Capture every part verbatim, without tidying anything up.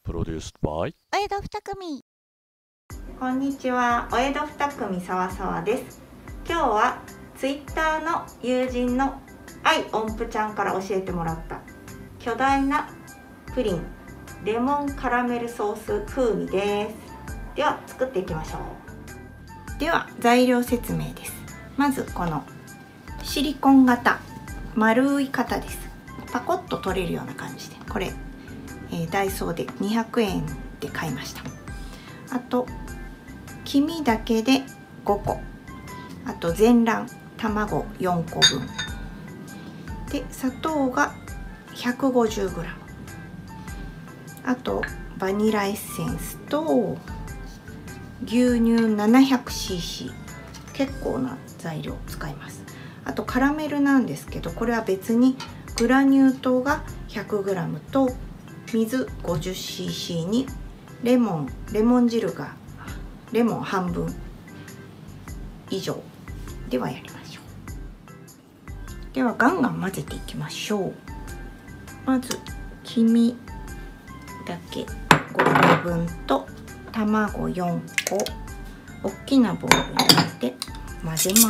Produced by お江戸二組。 こんにちは、お江戸二組さわさわです。今日はツイッターの友人の愛音符ちゃんから教えてもらった巨大なプリンレモンカラメルソース風味です。では作っていきましょう。では材料説明です。まずこのシリコン型丸い型です。パコッと取れるような感じで、これ、えー、ダイソーでにひゃくえんで買いました。あと黄身だけでごこ、あと全卵卵よんこぶんで、砂糖が ひゃくごじゅうグラム、 あとバニラエッセンスと牛乳 ななひゃくシーシー、 結構な材料を使います。あとカラメルなんですけど、これは別にグラニュー糖が ひゃくグラム と水 ごじゅうシーシー にレモンレモン汁がレモン半分以上ではやりましょう。ではガンガン混ぜていきましょう。まず黄身だけごこぶんと卵よんこ、大きなボウルに入れて混ぜます。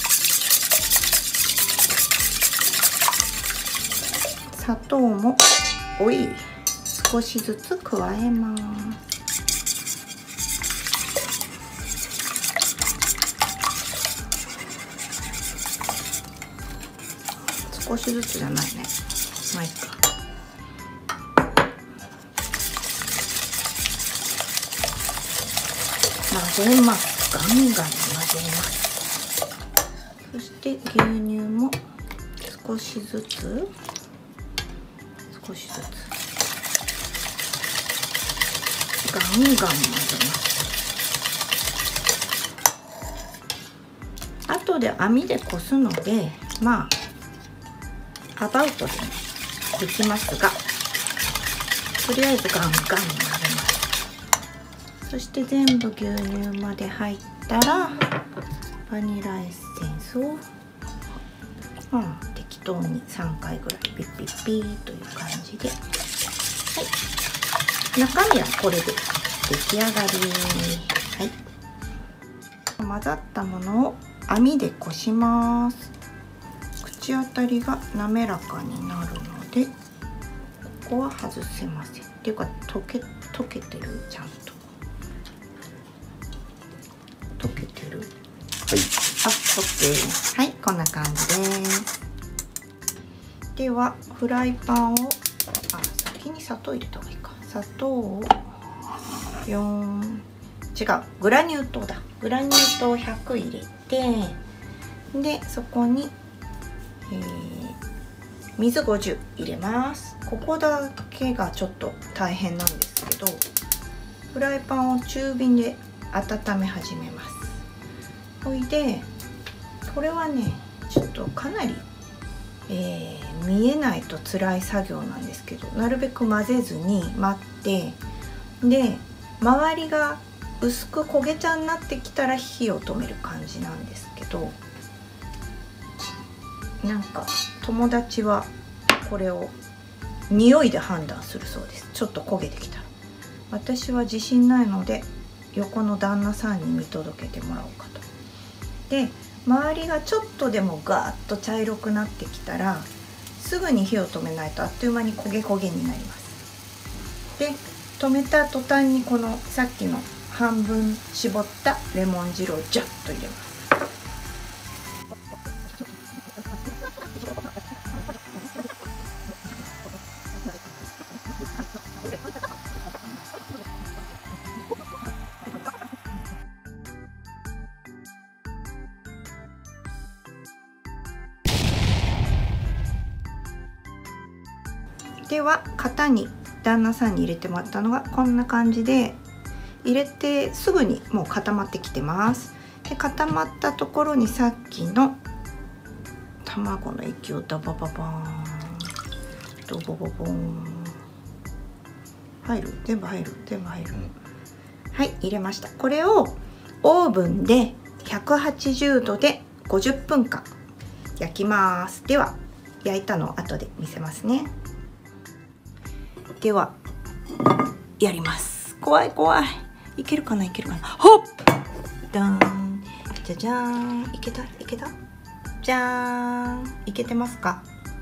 砂糖もおい少しずつ加えます。少しずつじゃないね。まあいいか。混ぜます。ガンガン混ぜます。そして牛乳も少しずつ少しずつガンガン混ぜます。後で網でこすので、まあアバウトでできますが、とりあえずガンガン混ぜます。そして全部牛乳まで入ったらバニラエッセンスを、まあ、適当にさんかいぐらいピッピッピーという感じで、はい、中身はこれで出来上がり。はい、混ざったものを網でこします。口当たりが滑らかになるので、ここは外せません。っていうか溶け溶けてる、ちゃんと溶けてる。はい、あ、OK。はい、こんな感じです。ではフライパンを、あ、先に砂糖入れた方がいいか。砂糖をよん、違う、グラニュー糖だ。グラニュー糖ひゃく入れて、でそこに、えー、水ごじゅう入れます。ここだけがちょっと大変なんですけど、フライパンを中火で温め始めます。ほいでこれはね、ちょっとかなり、えー、見えないと辛い作業なんですけど、なるべく混ぜずに待って、で周りが薄く焦げ茶になってきたら火を止める感じなんですけど、なんか友達はこれを匂いで判断するそうです。ちょっと焦げてきたら。私は自信ないので横の旦那さんに見届けてもらおうかと。で周りがちょっとでもガーッと茶色くなってきたらすぐに火を止めないとあっという間に焦げ焦げになります。で止めた途端にこのさっきの半分絞ったレモン汁をジャッと入れます。では型に旦那さんに入れてもらったのがこんな感じで、入れてすぐにもう固まってきてます。で固まったところにさっきの卵の液をダバババーンドボボボーン入る、全部入る全部入る、うん、はい、入れました。これをオーブンでひゃくはちじゅうどでごじゅっぷんかん焼きます。では焼いたのを後で見せますね。ではやります。怖い怖い。いけるかないけるかな。ほっダーン。じゃじゃーん。いけたいけたじゃーん。いけてますか？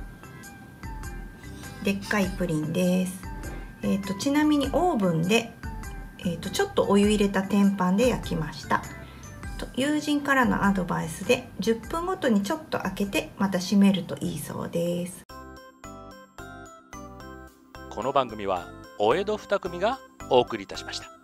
でっかいプリンです。えーと、ちなみにオーブンで、えーと、ちょっとお湯入れた天板で焼きました。と友人からのアドバイスでじゅっぷんごとにちょっと開けてまた閉めるといいそうです。 この番組はお江戸二組がお送りいたしました。